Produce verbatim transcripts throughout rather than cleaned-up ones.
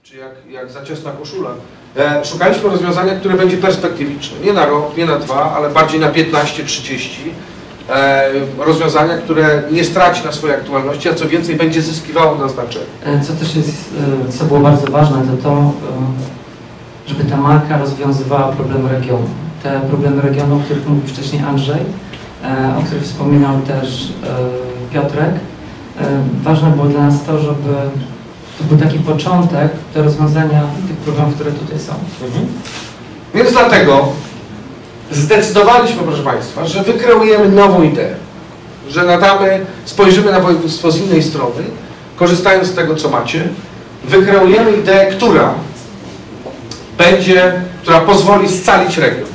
czy jak, jak za ciasna koszula. E, szukaliśmy rozwiązania, które będzie perspektywiczne. Nie na rok, nie na dwa, ale bardziej na piętnaście trzydzieści. E, rozwiązania, które nie straci na swojej aktualności, a co więcej będzie zyskiwało na znaczeniu. Co też jest, co było bardzo ważne, to to, żeby ta marka rozwiązywała problemy regionu. Te problemy regionu, o których mówił wcześniej Andrzej, o których wspominał też Piotrek. Ważne było dla nas to, żeby to był taki początek do rozwiązania tych problemów, które tutaj są. Mhm. Więc dlatego zdecydowaliśmy, proszę Państwa, że wykreujemy nową ideę, że nadamy, spojrzymy na województwo z innej strony, korzystając z tego, co macie, wykreujemy ideę, która będzie, która pozwoli scalić region.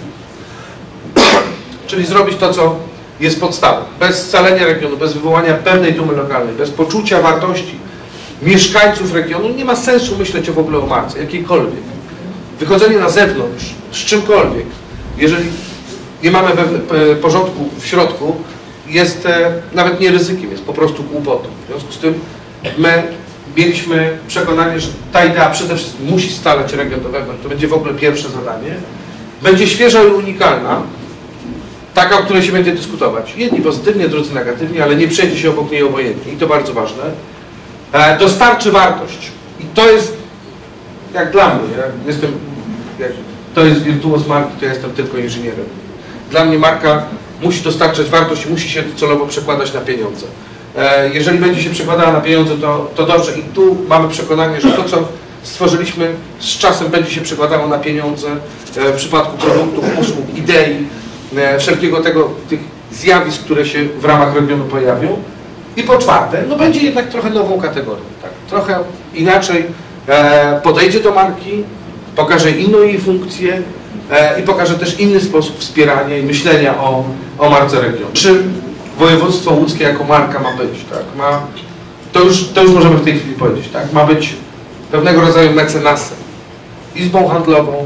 Czyli zrobić to, co jest podstawą. Bez scalenia regionu, bez wywołania pewnej dumy lokalnej, bez poczucia wartości mieszkańców regionu nie ma sensu myśleć o w ogóle o marce, jakiejkolwiek. Wychodzenie na zewnątrz z czymkolwiek, jeżeli nie mamy porządku w środku, jest e, nawet nie ryzykiem, jest po prostu głupotą. W związku z tym my mieliśmy przekonanie, że ta idea przede wszystkim musi scalać region do wewnątrz. To będzie w ogóle pierwsze zadanie. Będzie świeża i unikalna, taka, o której się będzie dyskutować. Jedni pozytywnie, drudzy negatywnie, ale nie przejdzie się obok niej obojętnie i to bardzo ważne. E, dostarczy wartość. I to jest, jak dla mnie, ja jestem, jak to jest wirtuoz marki, to ja jestem tylko inżynierem. Dla mnie marka musi dostarczać wartość i musi się celowo przekładać na pieniądze. E, jeżeli będzie się przekładała na pieniądze, to, to dobrze. I tu mamy przekonanie, że to, co stworzyliśmy, z czasem będzie się przekładało na pieniądze e, w przypadku produktów, usług, idei, e, wszelkiego tego, tych zjawisk, które się w ramach regionu pojawią. I po czwarte, no będzie jednak trochę nową kategorią. Tak? Trochę inaczej e, podejdzie do marki, pokaże inną jej funkcję e, i pokaże też inny sposób wspierania i myślenia o, o marce regionu. Czym województwo łódzkie jako marka ma być? Tak? Ma, to, już, to już możemy w tej chwili powiedzieć. Tak? Ma być pewnego rodzaju mecenasem, izbą handlową,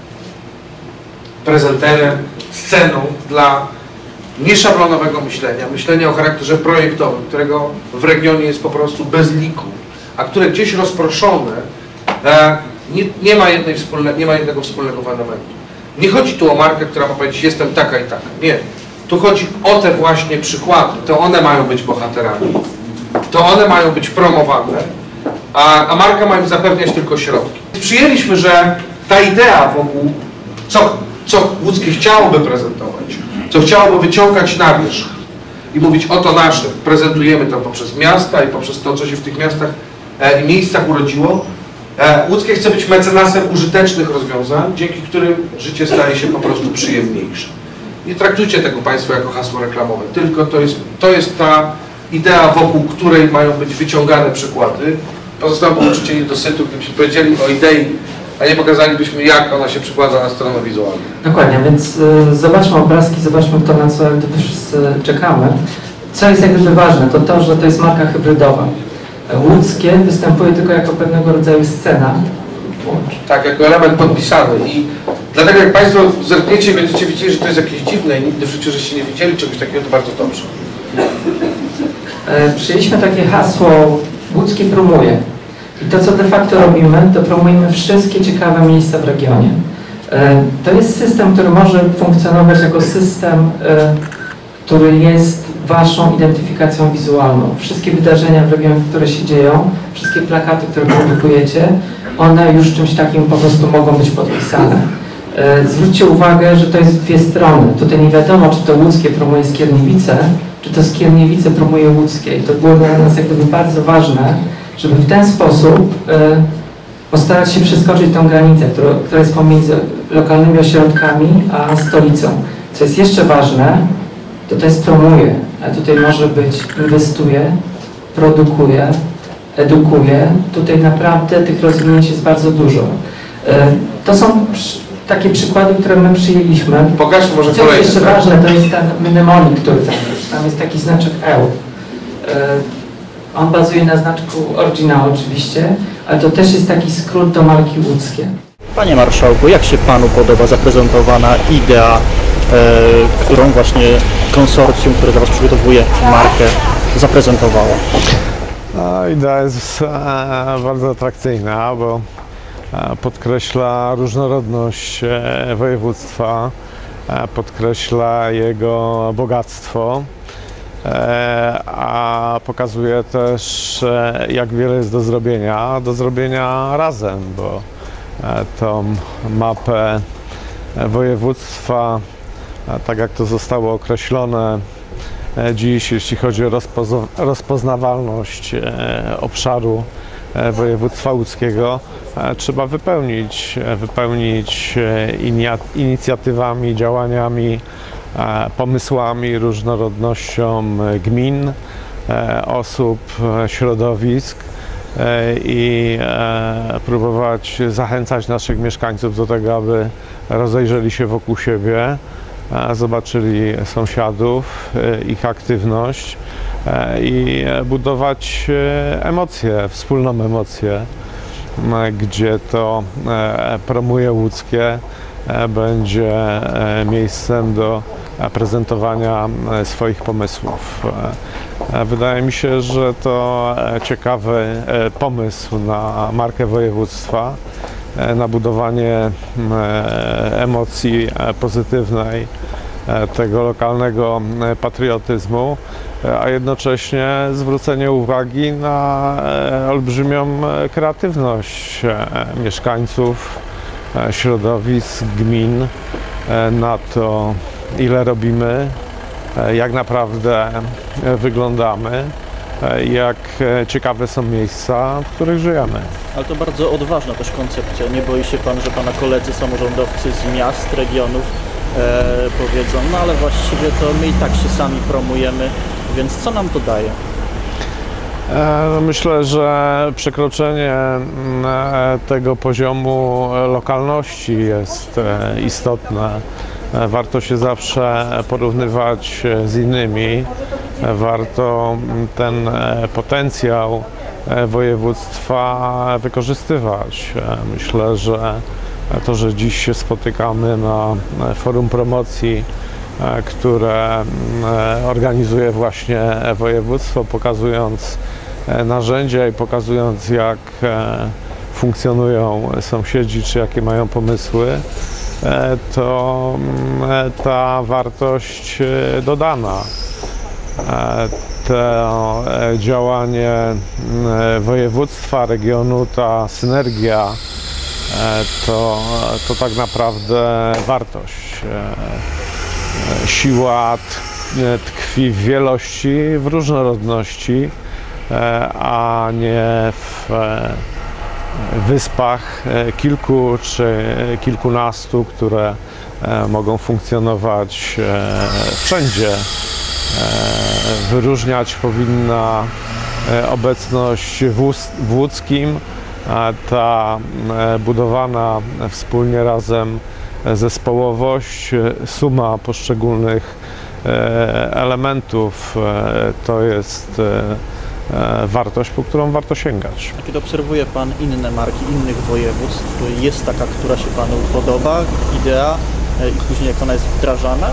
prezenterem, sceną dla nieszablonowego myślenia, myślenia o charakterze projektowym, którego w regionie jest po prostu bez liku, a które gdzieś rozproszone e, nie, nie, ma jednej wspólne, nie ma jednego wspólnego fundamentu. Nie chodzi tu o markę, która ma powiedzieć, jestem taka i taka. Nie. Tu chodzi o te właśnie przykłady. To one mają być bohaterami. To one mają być promowane, a, a marka ma im zapewniać tylko środki. Przyjęliśmy, że ta idea wokół, co, co łódzkie chciałoby prezentować, co chciałoby wyciągać na wierzch i mówić, oto nasze, prezentujemy to poprzez miasta i poprzez to, co się w tych miastach e, i miejscach urodziło. E, Łódzkie chce być mecenasem użytecznych rozwiązań, dzięki którym życie staje się po prostu przyjemniejsze. Nie traktujcie tego Państwo jako hasło reklamowe, tylko to jest, to jest ta idea, wokół której mają być wyciągane przykłady. Pozostałym pouczycieli do sytu, gdybyśmy powiedzieli o idei, a nie pokazalibyśmy, jak ona się przykłada na stronę wizualną. Dokładnie, więc y, zobaczmy obrazki, zobaczmy to, na co jak gdyby wszyscy czekamy. Co jest jak gdyby ważne, to to, że to jest marka hybrydowa. Łódzkie występuje tylko jako pewnego rodzaju scena. Tak, jako element podpisany i dlatego jak Państwo zerkniecie, będziecie widzieli, że to jest jakieś dziwne i nigdy w życiu żeście nie widzieli czegoś takiego, to bardzo dobrze. E, przyjęliśmy takie hasło Łódzkie promuje. I to, co de facto robimy, to promujemy wszystkie ciekawe miejsca w regionie. E, to jest system, który może funkcjonować jako system, e, który jest Waszą identyfikacją wizualną. Wszystkie wydarzenia w regionie, które się dzieją, wszystkie plakaty, które produkujecie, one już czymś takim po prostu mogą być podpisane. E, zwróćcie uwagę, że to jest dwie strony. Tutaj nie wiadomo, czy to łódzkie promuje Skierniewice, czy to Skierniewice promuje łódzkie. I to było dla nas jak gdyby bardzo ważne, żeby w ten sposób e, postarać się przeskoczyć tą granicę, która, która jest pomiędzy lokalnymi ośrodkami a stolicą. Co jest jeszcze ważne, to to jest promuje, a tutaj może być inwestuje, produkuje, edukuje. Tutaj naprawdę tych rozwinięć jest bardzo dużo. E, to są przy, takie przykłady, które my przyjęliśmy. Pokażmy może Co kolejne. jest jeszcze tak? ważne, to jest ten mnemonik, który tam jest. Tam jest taki znaczek E U. E, On bazuje na znaczku oryginału oczywiście, ale to też jest taki skrót do marki łódzkie. Panie Marszałku, jak się Panu podoba zaprezentowana idea, e, którą właśnie konsorcjum, które dla Was przygotowuje markę, zaprezentowało? No, idea jest e, bardzo atrakcyjna, bo podkreśla różnorodność województwa, podkreśla jego bogactwo, a pokazuje też, jak wiele jest do zrobienia, do zrobienia razem, bo tą mapę województwa, tak jak to zostało określone dziś, jeśli chodzi o rozpoznawalność obszaru województwa łódzkiego, trzeba wypełnić, wypełnić inicjatywami, działaniami, pomysłami, różnorodnością gmin, osób, środowisk i próbować zachęcać naszych mieszkańców do tego, aby rozejrzeli się wokół siebie, zobaczyli sąsiadów, ich aktywność i budować emocje, wspólną emocję, gdzie to promuje łódzkie będzie miejscem do prezentowania swoich pomysłów. Wydaje mi się, że to ciekawy pomysł na markę województwa, na budowanie emocji pozytywnej, tego lokalnego patriotyzmu, a jednocześnie zwrócenie uwagi na olbrzymią kreatywność mieszkańców, środowisk, gmin, na to, ile robimy, jak naprawdę wyglądamy, jak ciekawe są miejsca, w których żyjemy. Ale to bardzo odważna też koncepcja. Nie boi się Pan, że Pana koledzy samorządowcy z miast, regionów e, powiedzą, no ale właściwie to my i tak się sami promujemy, więc co nam to daje? E, myślę, że przekroczenie e, tego poziomu lokalności jest e, istotne. E, warto się zawsze porównywać z innymi. E, warto ten e, potencjał województwa wykorzystywać. Myślę, że to, że dziś się spotykamy na forum promocji, które organizuje właśnie województwo, pokazując narzędzia i pokazując, jak funkcjonują sąsiedzi, czy jakie mają pomysły, to ta wartość dodana. To działanie województwa, regionu, ta synergia to, to tak naprawdę wartość. Siła tkwi w wielości, w różnorodności, a nie w wyspach kilku czy kilkunastu, które mogą funkcjonować wszędzie. Wyróżniać powinna obecność w Łódzkim, ta budowana wspólnie razem zespołowość, suma poszczególnych elementów to jest wartość, po którą warto sięgać. A kiedy obserwuje Pan inne marki innych województw, jest taka, która się Panu podoba, idea i później jak ona jest wdrażana?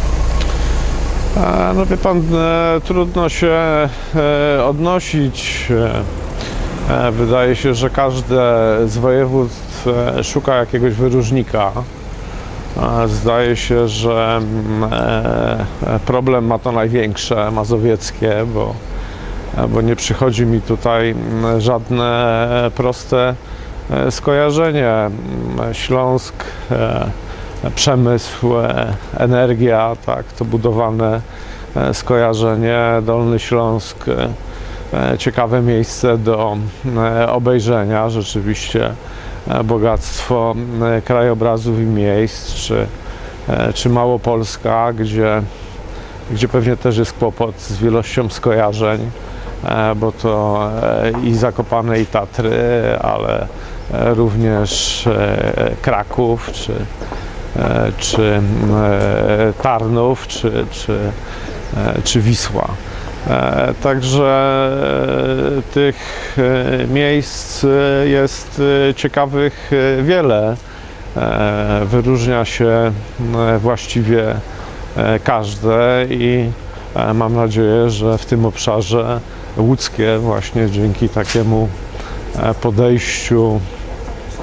No wie Pan, trudno się odnosić. Wydaje się, że każde z województw szuka jakiegoś wyróżnika. Zdaje się, że problem ma to największe, mazowieckie, bo, bo nie przychodzi mi tutaj żadne proste skojarzenie. Śląsk, przemysł, energia, tak, to budowane skojarzenie. Dolny Śląsk, ciekawe miejsce do obejrzenia, rzeczywiście bogactwo krajobrazów i miejsc, czy, czy Małopolska, gdzie, gdzie pewnie też jest kłopot z wielością skojarzeń, bo to i Zakopane, i Tatry, ale również Kraków, czy, czy Tarnów, czy, czy, czy Wisła. Także tych miejsc jest ciekawych wiele. Wyróżnia się właściwie każde i mam nadzieję, że w tym obszarze łódzkie właśnie dzięki takiemu podejściu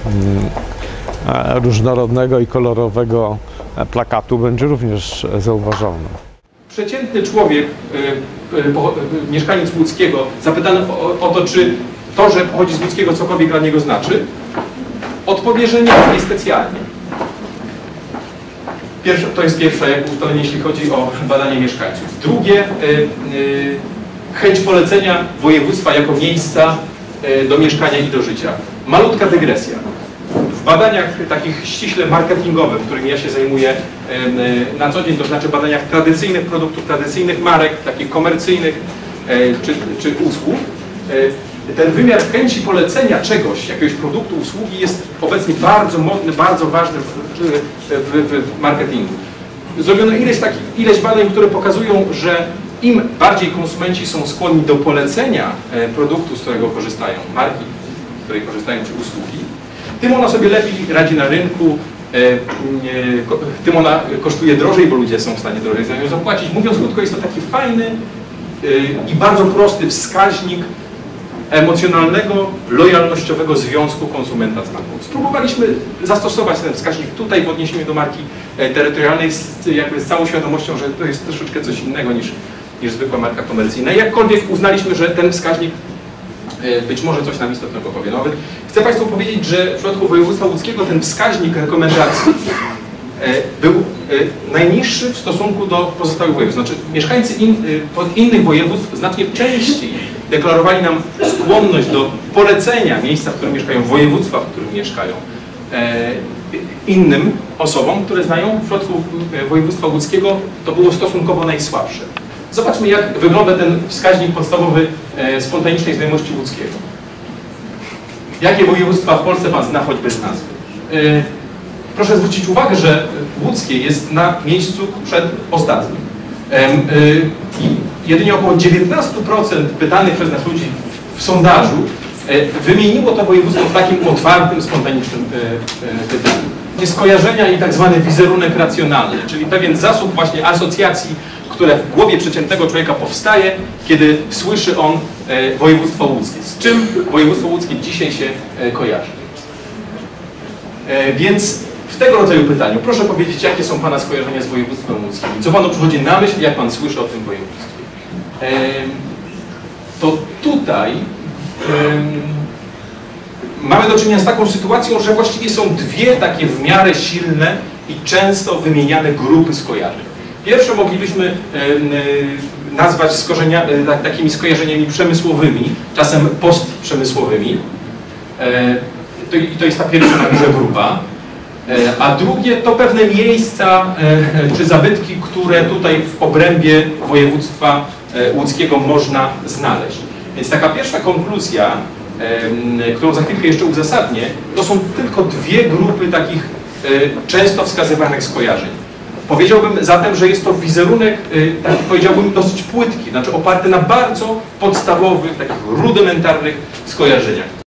różnorodnego i kolorowego plakatu będzie również zauważalne. Przeciętny człowiek, y, y, po, y, mieszkaniec Łódzkiego, zapytany o, o to, czy to, że pochodzi z Łódzkiego, cokolwiek dla niego znaczy, odpowie, że nie, nie specjalnie. Pierwsze, to jest pierwsze jakby ustalenie, jeśli chodzi o badanie mieszkańców. Drugie, y, y, chęć polecenia województwa jako miejsca y, do mieszkania i do życia. Malutka dygresja. W badaniach takich ściśle marketingowych, którymi ja się zajmuję y, y, na co dzień, to znaczy badaniach tradycyjnych produktów, tradycyjnych marek, takich komercyjnych y, czy, czy usług, y, ten wymiar chęci polecenia czegoś, jakiegoś produktu, usługi jest obecnie bardzo modny, bardzo ważny w, w, w, w marketingu. Zrobiono ileś, takich, ileś badań, które pokazują, że im bardziej konsumenci są skłonni do polecenia produktu, z którego korzystają, marki, z której korzystają, czy usługi, tym ona sobie lepiej radzi na rynku, tym ona kosztuje drożej, bo ludzie są w stanie drożej za nią zapłacić. Mówiąc krótko, jest to taki fajny i bardzo prosty wskaźnik emocjonalnego, lojalnościowego związku konsumenta z marką. Spróbowaliśmy zastosować ten wskaźnik tutaj w odniesieniu do marki terytorialnej z, jakby z całą świadomością, że to jest troszeczkę coś innego niż, niż zwykła marka komercyjna. Jakkolwiek uznaliśmy, że ten wskaźnik być może coś nam istotnego powie. No, chcę Państwu powiedzieć, że w przypadku województwa łódzkiego ten wskaźnik rekomendacji był najniższy w stosunku do pozostałych województw. Znaczy mieszkańcy in, innych województw znacznie częściej deklarowali nam skłonność do polecenia miejsca, w którym mieszkają, województwa, w którym mieszkają, innym osobom, które znają. W przypadku województwa łódzkiego to było stosunkowo najsłabsze. Zobaczmy, jak wygląda ten wskaźnik podstawowy spontanicznej znajomości łódzkiego. Jakie województwa w Polsce Pan zna choćby z nazwy? Proszę zwrócić uwagę, że łódzkie jest na miejscu przedostatnim. Jedynie około dziewiętnaście procent pytanych przez nas ludzi w sondażu wymieniło to województwo w takim otwartym, spontanicznym pytaniu. Skojarzenia i tak zwany wizerunek racjonalny, czyli pewien zasób właśnie asocjacji, które w głowie przeciętnego człowieka powstaje, kiedy słyszy on województwo łódzkie. Z czym województwo łódzkie dzisiaj się kojarzy? Więc w tego rodzaju pytaniu proszę powiedzieć, jakie są Pana skojarzenia z województwem łódzkim? Co Panu przychodzi na myśl, jak Pan słyszy o tym województwie? To tutaj mamy do czynienia z taką sytuacją, że właściwie są dwie takie w miarę silne i często wymieniane grupy skojarzeń. Pierwsze moglibyśmy nazwać skorzenia, takimi skojarzeniami przemysłowymi, czasem postprzemysłowymi. I to jest ta pierwsza na górze grupa. A drugie to pewne miejsca czy zabytki, które tutaj w obrębie województwa łódzkiego można znaleźć. Więc taka pierwsza konkluzja, którą za chwilkę jeszcze uzasadnię, to są tylko dwie grupy takich często wskazywanych skojarzeń. Powiedziałbym zatem, że jest to wizerunek, taki powiedziałbym dosyć płytki, znaczy oparty na bardzo podstawowych, takich rudymentarnych skojarzeniach.